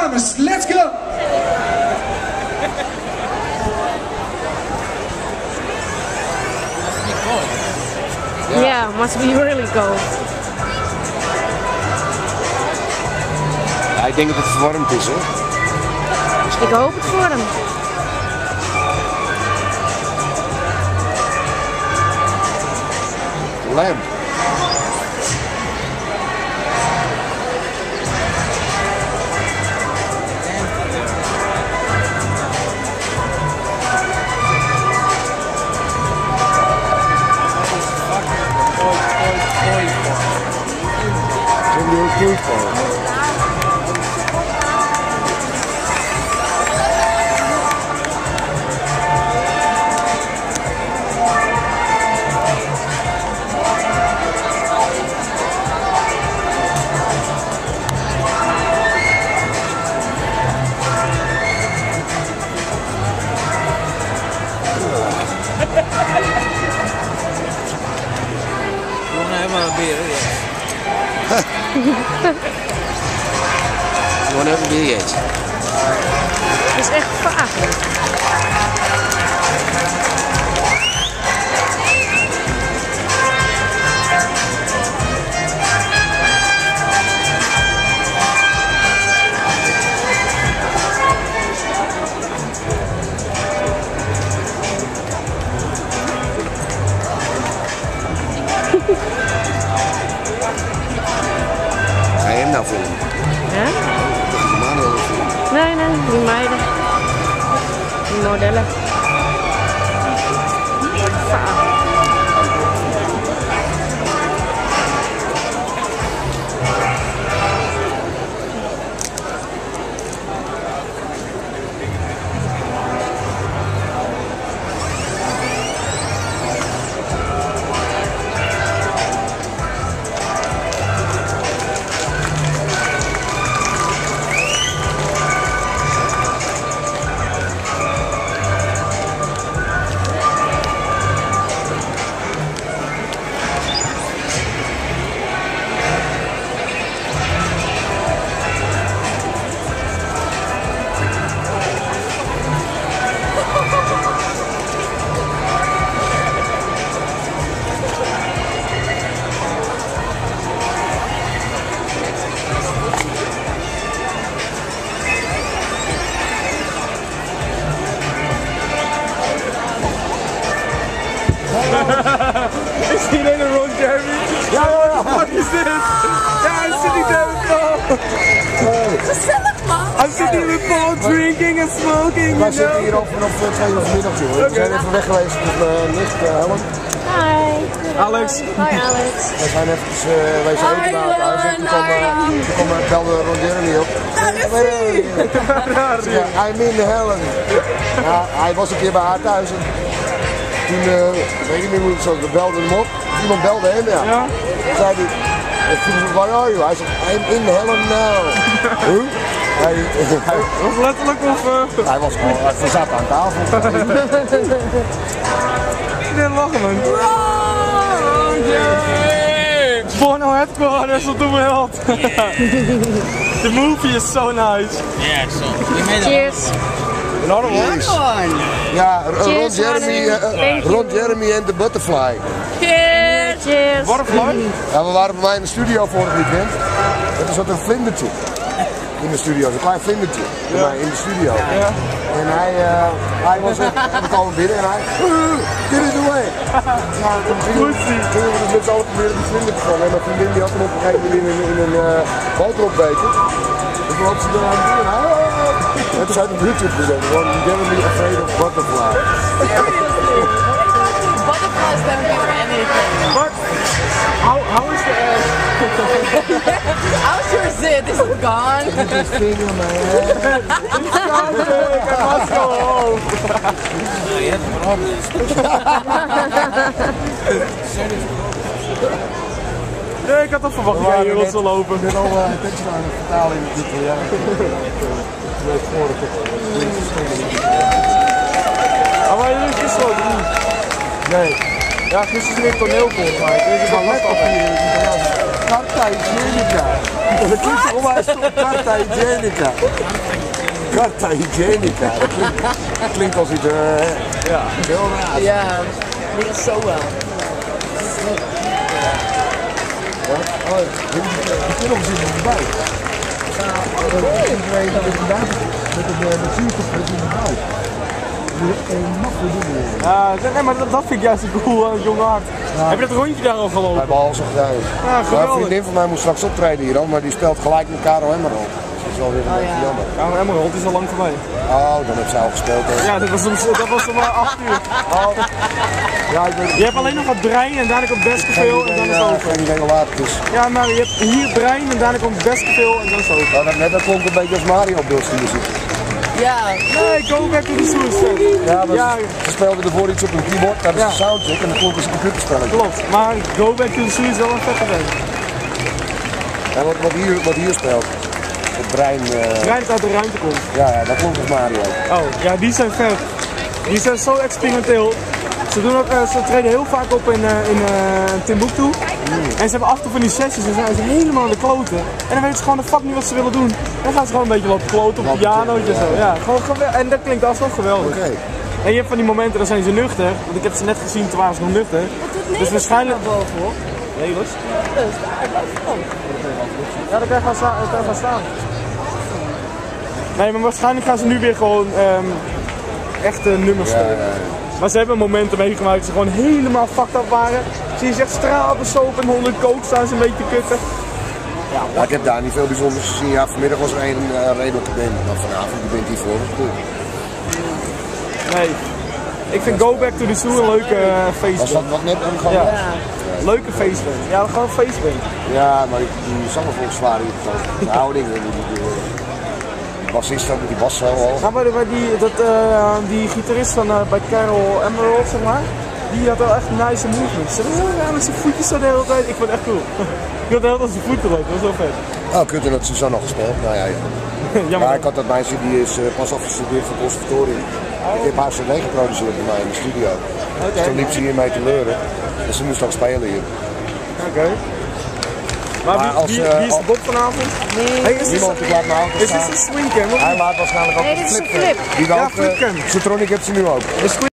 dames, let's go! Yeah, must be really cold. Ja, ik denk dat het verwarmd is, hoor. Ik hoop het voor hem. Lamp. Gewoon even een biertje. Het is echt vaag. Ga je hem nou filmen? Ja? Die mannen willen filmen. Nee, die meiden. Die modellen. Vaag. Is die een Ron Jeremy? Ja, what is this? Ja, I'm sitting there with Paul. Gezellig, man. I'm sitting with Paul drinking and smoking. Wij zitten hier al vanaf 2 uur vanmiddag, joh. We zijn even weg geweest met nicht, Helen. Hi. Alex. Hoi Alex. We zijn even wezen eten bij het huis en toen belde Ron Jeremy op. I'm in Helen. Ja, hij was een keer bij haar thuis en toen, weet ik niet hoe het zo, we belden hem op. Iemand belde hem, ja. Toen zei hij, ik vroeg hem, waar are you? Hij zei, I'm in Helen now. Huh? Hij was letterlijk of... Hij was gewoon, hij zat aan tafel. Iedereen lachen, man. Porno headquarters, wat doen we held? The movie is so nice. Yeah, so we made Cheers. Another one? Ja, Cheers, Ron Jeremy en The Butterfly. Cheers. Cheers. Butterfly? Ja, we waren bij mij in de studio vorig weekend. Er zat een vlindertje in de studio, een klein vlindertje bij mij in de studio. Ja. En hij was echt, we komen binnen en hij, get it away. Nou, toen gingen we dus met z'n allen proberen die vlinder te vangen. En mijn vriendin die had hem op een gegeven moment in een boteropbeker. Dus toen had ze er aan het doen en het is uit een YouTube gezet, gewoon never be afraid of butterflies. Butterflies don't do anything. But, how is the ass? How's your zit? Is it gone? This finger, man. I must go home. je hebt een probleem. Nee, ik had dat verwacht dat jij hier rond zou lopen. Ik ben al teksten aan het vertalen in de titel, ja. Maar waren jullie gisteren ook niet? Nee. Ja, gisteren is weer toneel volgens mij. Deze is al net af hier. Carta Hygienica. Dat klinkt toch onwijs stom. Carta Hygienica. Carta Hygienica. Dat klinkt als iets heel raar. Ja, die is zo wel. Oh, die kunnen nog eens erbij. Met de zuurstof in de buik. Ja, nee, maar dat vind ik juist een cool aan het jonge hart. Ja. Heb je dat rondje daar al We gelopen? hebben alles al gedaan. Ja, Maar een geweldig. vriendin van mij moest straks optreden hier al, maar die speelt gelijk met Karel Emerald. Dat is wel weer een beetje jammer. Ja, maar Emerald is al lang voorbij. Oh, dan heeft zij al gespeeld. Hè. Ja, dat was om 8 uur. Oh. Ja, ik weet Je hebt alleen nog wat brein en daarna komt Baskerville en dan is het over. geen idee hoe laat het is. Ja, maar je hebt hier brein en daarna komt Baskerville en dan is het over. Nou, net dat klonk een beetje als Mario Beels die muziek. Ja, Nee, go back to the suicide. Ja, maar Ja, ze speelden ervoor iets op een keyboard, dat is Ja. een soundtrack en dan klonk als een computerspelletje. klopt. Maar go back to the suicide is wel een vette band. En wat hier speelt, het brein, Brein dat uit de ruimte komt. ja, dat klonk als Mario. Oh, ja, die zijn vet. Die zijn zo experimenteel. Ze treden heel vaak op in Timbuktu. En ze hebben af en toe van die sessies en zijn ze helemaal aan de kloten. En dan weten ze gewoon de fuck niet wat ze willen doen. Dan gaan ze gewoon een beetje lopen kloten op pianootje en zo. Ja, gewoon en dat klinkt alsnog geweldig. Oké. En je hebt van die momenten, dan zijn ze nuchter. Want ik heb ze net gezien, toen waren ze nog nuchter. Dus waarschijnlijk... bovenop. Nelus? Dus daar bovenop. Ja, dan kan je gaan staan. Nee, maar waarschijnlijk gaan ze nu weer gewoon echte nummers spelen. Maar ze hebben momenten meegemaakt dat ze gewoon helemaal fucked up waren. Zie je ze echt straalbesopen en 100 kook staan ze een beetje kutten. Ja, ik heb daar niet veel bijzonders gezien. Ja, vanmiddag was er een redelijke band, maar vanavond die band hiervoor was goed. Nee. Ik vind Go Back to the Zoo een leuke Was feestband. dat wat net omgegaan? Ja. Ja. Leuke feestband. Ja, gewoon een feestband. Ja, maar die zanger volgens zwaar hier de houding, die bassist ook met die bas zo al. Ja, maar die gitarist van bij Carol Emerald, zeg maar, die had wel echt nice movements. Ze hadden heel raar met zijn voetjes zo de hele tijd. Ik vond het echt cool. Ik had de hele tijd zijn voeten leuk, dat was wel vet. Oh, kut, en dat Suzanne nog gespeeld. Nou ja, Jammer. ja, ik had dat meisje, die is pas afgestudeerd van het conservatorium. Ik heb haar CD geproduceerd bij mij in de studio. Dus toen liep ze hier mee te leuren. Dus ze moest ook spelen hier. Oké. Maar Maar als, wie is de Bob vanavond? Nee. Hey, is Niemand die laat me auto dit staan. een swingcam? Hij laat waarschijnlijk ook Nee, een dit is een flipcam. flip. Die Ja, ook, flipcam. Sotronic heeft ze nu ook.